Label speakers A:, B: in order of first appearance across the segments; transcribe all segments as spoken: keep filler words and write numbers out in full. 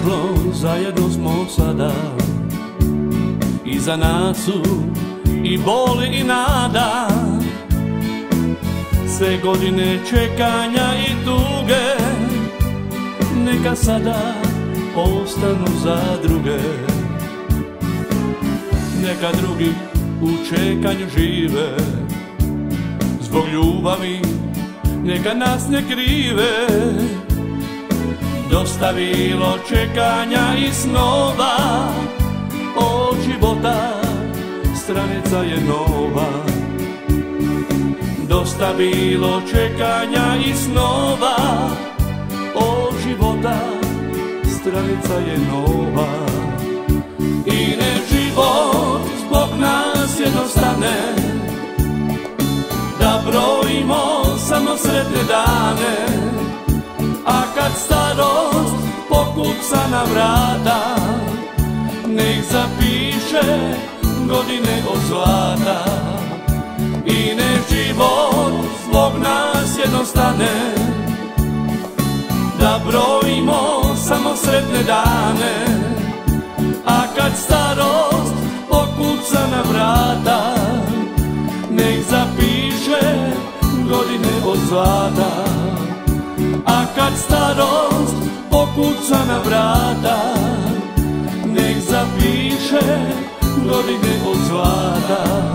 A: prošlo, zajedno smo sada. Iza nas su i boli i nada, sve godine čekanja i tuge, neka sada ostanu za druge. Neka drugi u čekanju žive, zbog ljubavi neka nas ne krive. Dosta bilo čekanja i snova, od života stranica je nova. Dosta bilo čekanja i snova, od života stranica je nova. I ne život zbog nas jednostane, da brojimo samo sretne dane. A kad starost pokuca na vrata, nek zapiše godine od zlata. I nek život zbog nas jednostane, da brojimo samo sretne dane. A kad starost pokuca na vrata, nek zapiše godine od zlata. A kad starost pokuca na vrata, nek zapiše godine od zlata.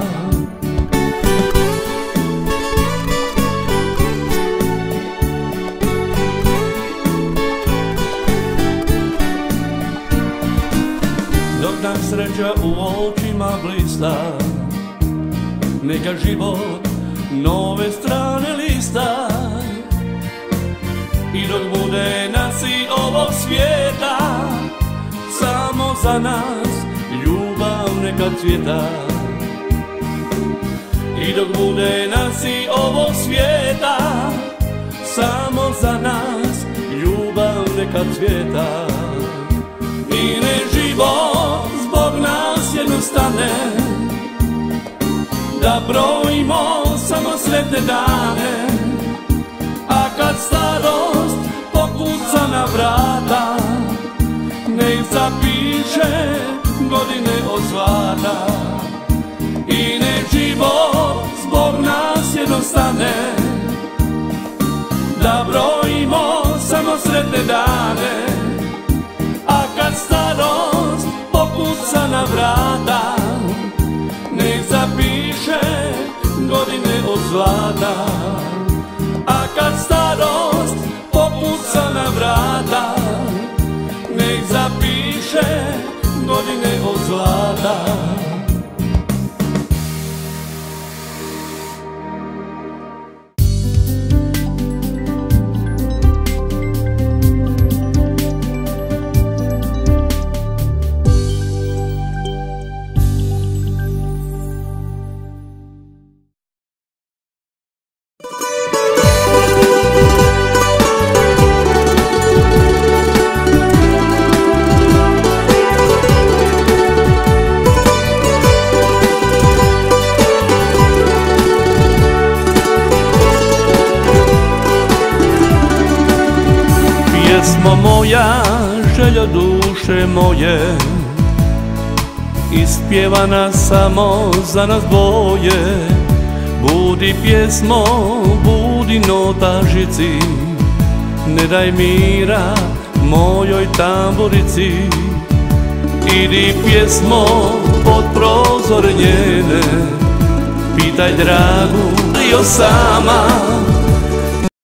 A: Dok nam sreća u očima blista, neka život nove strane lista. I dok bude nas i ovog svijeta, samo za nas ljubav neka cvjeta. I dok bude nas i ovog svijeta, samo za nas ljubav neka cvjeta. I ne život zbog nas jednostane, da brojimo samo sretne dane. A kad starost pokuca na vrata, nek zapiše godine od zlata. I nek život zbog nas jednostane, da brojimo samo sretne dane. A kad starost pokuca na vrata, nek zapiše godine od zlata. A kad starost popuca na vrata, nek zapiše godine od zlata. Pjesmo moja, željo duše moje, ispjevana samo za nas dvoje. Budi pjesmo, budi notažici, ne daj mira mojoj tamburici. Idi pjesmo pod prozor njene, pitaj dragu, bio sama